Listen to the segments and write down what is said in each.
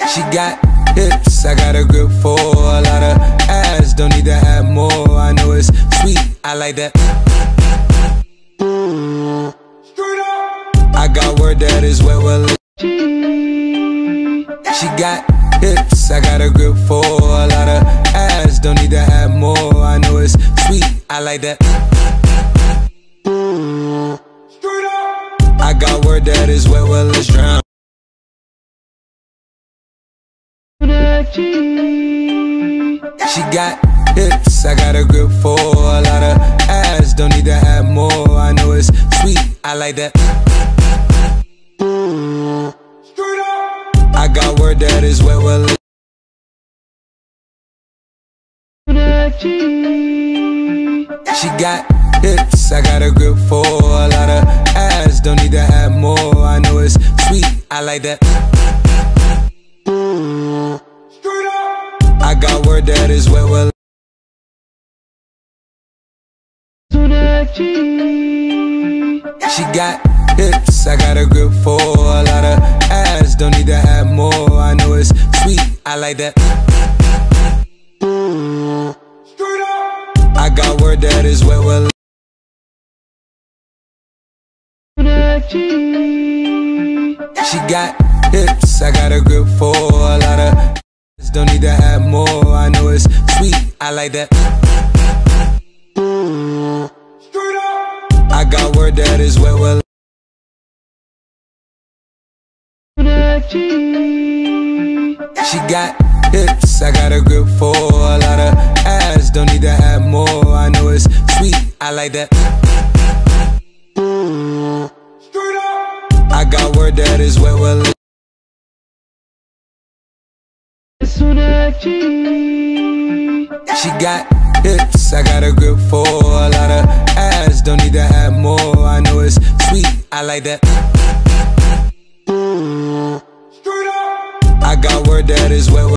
She got hips, I got a grip for a lot of ass. Don't need to have more. I know it's sweet, I like that. I got word that is wet, well. She got hips, I got a grip for a lot of ass. Don't need to have more. I know it's sweet, I like that. I got word that is wet, well, let's drown. She got hips, I got a grip for a lot of ass. Don't need to have more. I know it's sweet, I like that. I got word that is wet, well. She got hips, I got a grip for a lot of ass. Don't need to have more. I know it's sweet, I like that. I got word that is wet, well. She got hips, I got a grip for a lot of ass. Don't need to have more. I know it's sweet, I like that. I got word that is wet, well. She got hips, I got a grip for a lot of ass. Don't need to have more. I know it's sweet, I like that. I got word that is wet, well. She got hips, I got a grip for a lot of ass. Don't need to have more. I know it's sweet, I like that. I got word that is wet, well. She got hips, I got a grip for a lot of ass. Don't need to have more. I know it's sweet, I like that. I got word that is wet.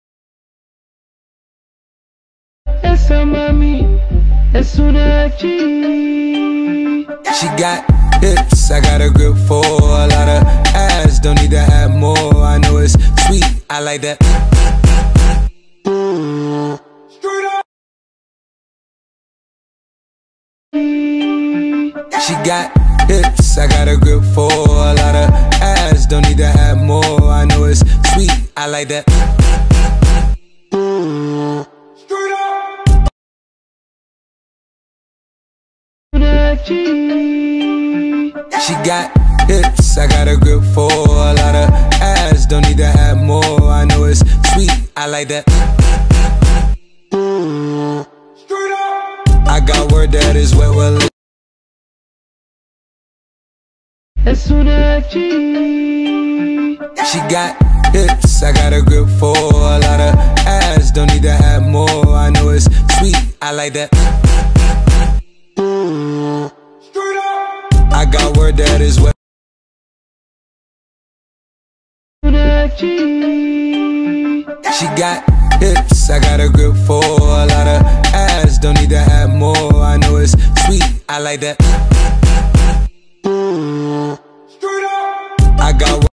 Essa mami é Surati. She got hips, I got a grip for a lot of ass. Don't need to have more. I know it's sweet, I like that. She got hips, I got a grip for a lot of ass. Don't need to have more. I know it's sweet, I like that. She got hips, I got a grip for a lot of ass. Don't need to have more. I know it's sweet, I like that. I got word that is wet, well. É Surati. She got hips, I got a grip for a lot of ass. Don't need to have more. I know it's sweet, I like that. I got word that is wet. She got hips, I got a grip for a lot of ass. Don't need to have more. I know it's sweet, I like that. I got